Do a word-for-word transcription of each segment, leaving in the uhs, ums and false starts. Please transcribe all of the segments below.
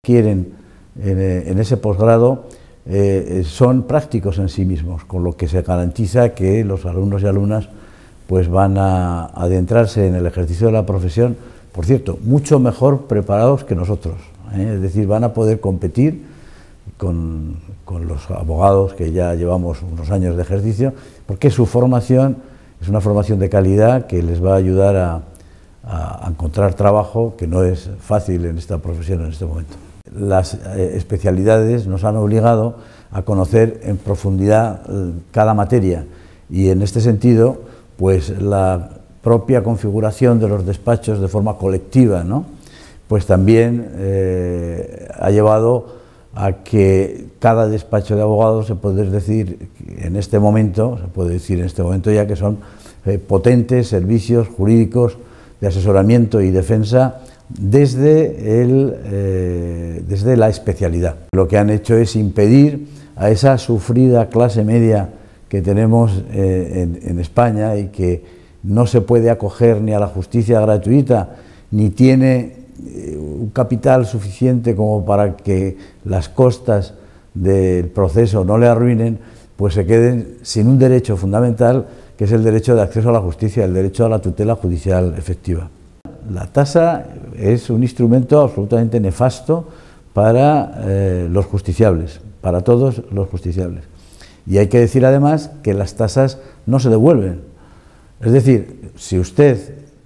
adquieren en, en ese posgrado eh, son prácticos en sí mismos, con lo que se garantiza que los alumnos y alumnas pues van a adentrarse en el ejercicio de la profesión, por cierto, mucho mejor preparados que nosotros, ¿eh? Es decir, van a poder competir con, con los abogados que ya llevamos unos años de ejercicio, porque su formación es una formación de calidad que les va a ayudar a, a encontrar trabajo, que no es fácil en esta profesión en este momento. Las eh, especialidades nos han obligado a conocer en profundidad eh, cada materia, y en este sentido, pues la propia configuración de los despachos de forma colectiva, ¿no?, pues también eh, ha llevado a que cada despacho de abogados, se puede decir en este momento, se puede decir en este momento ya que son eh, potentes servicios jurídicos de asesoramiento y defensa desde, el, eh, desde la especialidad. Lo que han hecho es impedir a esa sufrida clase media que tenemos eh, en, en España, y que no se puede acoger ni a la justicia gratuita, ni tiene eh, un capital suficiente como para que las costas del proceso no le arruinen, pues se queden sin un derecho fundamental, que es el derecho de acceso a la justicia, el derecho a la tutela judicial efectiva. La tasa es un instrumento absolutamente nefasto para eh, los justiciables, para todos los justiciables. Y hay que decir además que las tasas no se devuelven. Es decir, si usted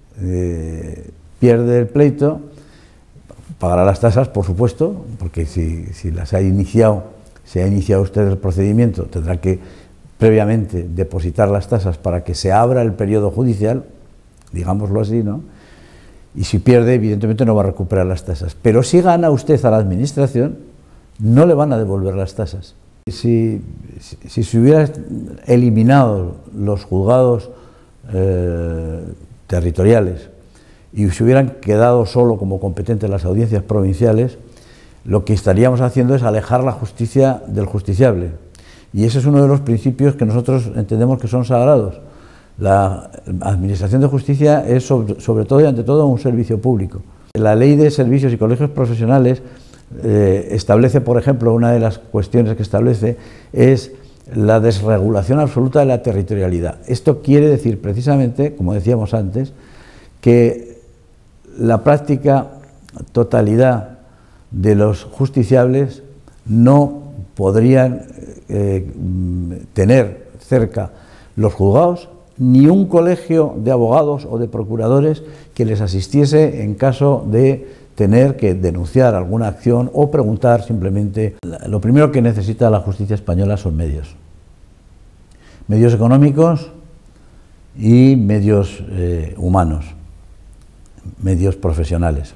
eh, pierde el pleito, pagará las tasas, por supuesto, porque si, si las ha iniciado, si ha iniciado usted el procedimiento, tendrá que previamente depositar las tasas para que se abra el periodo judicial, digámoslo así, ¿no? Y si pierde, evidentemente no va a recuperar las tasas. Pero si gana usted a la administración, no le van a devolver las tasas. Si, si, si se hubieran eliminado los juzgados eh, territoriales y se hubieran quedado solo como competentes las audiencias provinciales, lo que estaríamos haciendo es alejar la justicia del justiciable. Y ese es uno de los principios que nosotros entendemos que son sagrados. La administración de justicia es sobre, sobre todo y ante todo un servicio público. La ley de servicios y colegios profesionales eh, establece, por ejemplo, una de las cuestiones que establece es la desregulación absoluta de la territorialidad. Esto quiere decir precisamente, como decíamos antes, que la práctica totalidad de los justiciables no podrían eh, tener cerca los juzgados ni un colegio de abogados o de procuradores que les asistiese en caso de tener que denunciar alguna acción o preguntar simplemente. Lo primero que necesita la justicia española son medios. Medios económicos y medios eh, humanos, medios profesionales.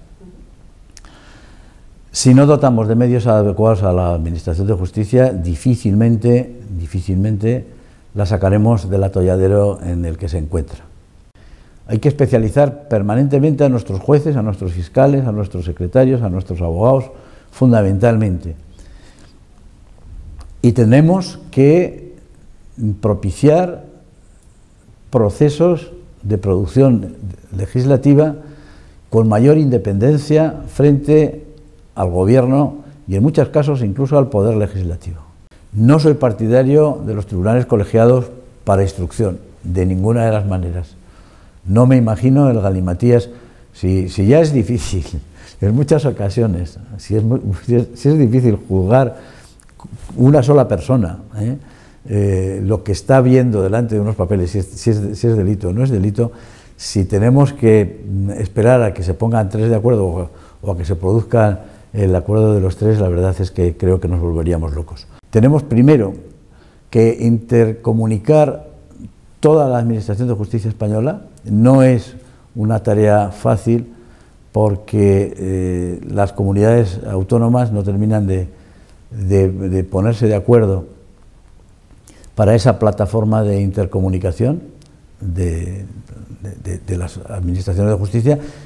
Si no dotamos de medios adecuados a la administración de justicia, difícilmente, difícilmente la sacaremos del atolladero en el que se encuentra. Hay que especializar permanentemente a nuestros jueces, a nuestros fiscales, a nuestros secretarios, a nuestros abogados, fundamentalmente. Y tenemos que propiciar procesos de producción legislativa con mayor independencia frente al gobierno y en muchos casos incluso al poder legislativo. No soy partidario de los tribunales colegiados para instrucción, de ninguna de las maneras. No me imagino el galimatías, si, si ya es difícil, en muchas ocasiones, si es, muy, si es, si es difícil juzgar una sola persona, ¿eh? Eh, lo que está viendo delante de unos papeles, si es, si es, si es delito o no es delito, si tenemos que esperar a que se pongan tres de acuerdo o, o a que se produzca el acuerdo de los tres, la verdad es que creo que nos volveríamos locos. Tenemos primero que intercomunicar toda la Administración de Justicia española. No es una tarea fácil porque eh, las comunidades autónomas no terminan de, de, de ponerse de acuerdo para esa plataforma de intercomunicación de, de, de las Administraciones de Justicia,